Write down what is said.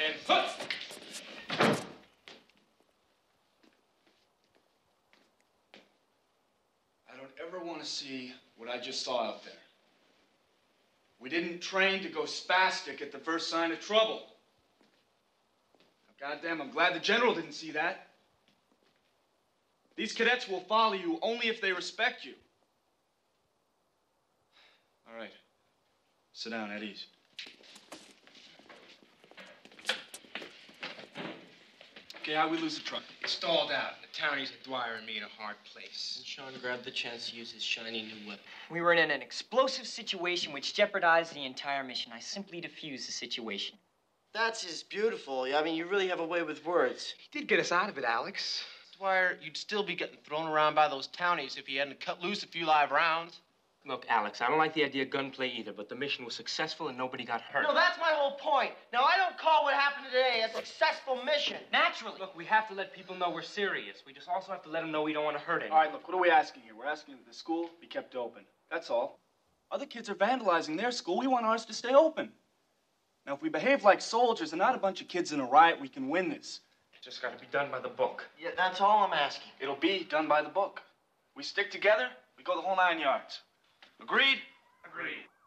And I don't ever want to see what I just saw out there. We didn't train to go spastic at the first sign of trouble. Goddamn, I'm glad the general didn't see that. These cadets will follow you only if they respect you. All right. Sit down at ease. Okay, how'd we lose the truck? it stalled out. The townies had Dwyer and me in a hard place. And Sean grabbed the chance to use his shiny new weapon. We were in an explosive situation which jeopardized the entire mission. I simply defused the situation. That's just beautiful. I mean, you really have a way with words. He did get us out of it, Alex. Dwyer, you'd still be getting thrown around by those townies if you hadn't cut loose a few live rounds. Look, Alex, I don't like the idea of gunplay either, but the mission was successful and nobody got hurt. No, that's my whole point. Now, I don't call what happened today a successful mission. Naturally. Look, we have to let people know we're serious. We just also have to let them know we don't want to hurt anyone. All right, look, what are we asking here? We're asking that the school be kept open. That's all. Other kids are vandalizing their school. We want ours to stay open. Now, if we behave like soldiers and not a bunch of kids in a riot, we can win this. It's just got to be done by the book. Yeah, that's all I'm asking. It'll be done by the book. We stick together, we go the whole 9 yards. Agreed? Agreed.